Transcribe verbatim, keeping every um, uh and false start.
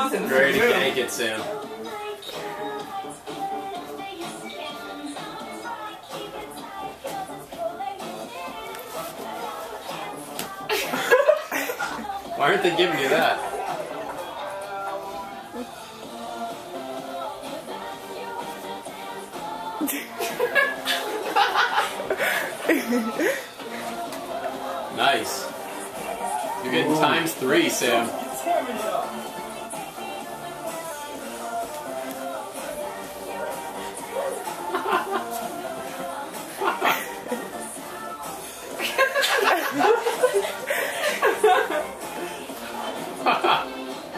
confidence. Ready to gank it, Sam. Why aren't they giving you that? Nice. You're getting times three, Sam.